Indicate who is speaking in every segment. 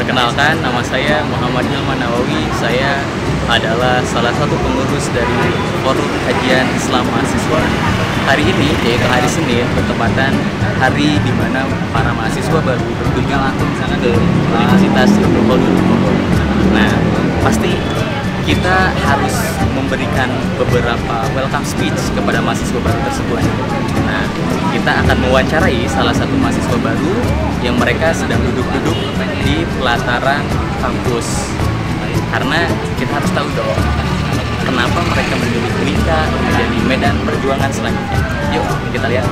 Speaker 1: Perkenalkan, nama saya Muhammad Hilman Nawawi. Saya adalah salah satu pengurus dari Forum Kajian Islam Mahasiswa. Hari ini, yaitu hari Senin, bertepatan hari di mana para mahasiswa baru berkunjung langsung ke Universitas Ibnu Khaldun. Nah, pasti kita harus memberikan beberapa welcome speech kepada mahasiswa baru tersebut. Nah, kita akan mewawancarai salah satu mahasiswa baru yang mereka sedang duduk-duduk di pelataran kampus. Karena kita harus tahu dong, kenapa mereka memilih Wika menjadi medan perjuangan selanjutnya. Yuk, kita lihat.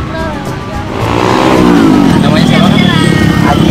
Speaker 1: Namanya siapa? Aji.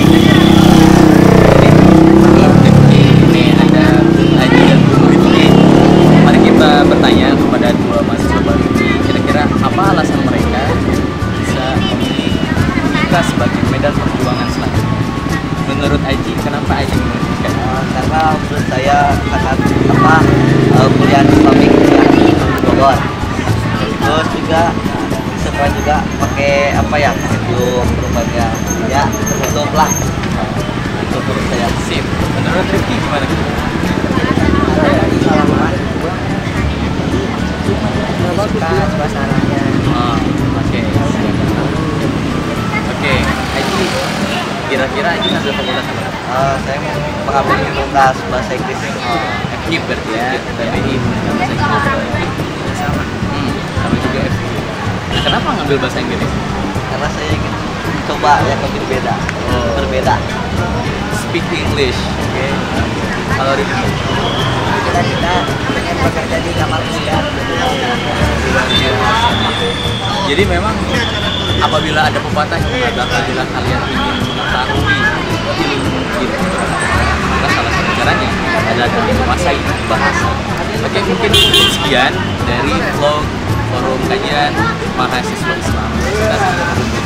Speaker 1: Ini ada Aji dan Bu Rifki. Mari kita bertanya kepada dua mahasiswa baru ini, kira-kira apa alasan mereka bisa memilih Wika sebagai medan perjuangan selanjutnya. Menurut Aji, kenapa Aji memilih Wika?
Speaker 2: Karena menurut saya sangat kuliah Islamik ya, Bogor. Terus juga setelah juga pakai Zoom berbagai ya tertutup lah. Itu menurut saya.
Speaker 1: Sip. Menurut Rifki gimana?
Speaker 2: Suka suasananya.
Speaker 1: Oke. Oke, Aji, kira-kira Aji ngambil fakultas apa?
Speaker 2: Saya mengambil fakultas bahasa Inggris.
Speaker 1: FKIP berarti ya, TBI bahasa Inggris. Sama. Sama juga FKIP. Nah, kenapa ngambil bahasa Inggris?
Speaker 2: Karena saya ingin coba yang lebih berbeda.
Speaker 1: Speak English. Oke. Kalau Rifki?
Speaker 2: Kita pengen bekerja di kapal pesiar.
Speaker 1: Jadi memang apabila ada pepatah yang mengatakan apabila kalian ingin mengetahui ilmu itu, maka salah satu caranya adalah dengan menguasai bahasa. Oke, mungkin sekian dari vlog Forum Kajian Mahasiswa Islam Universitas Ibnu Khaldun.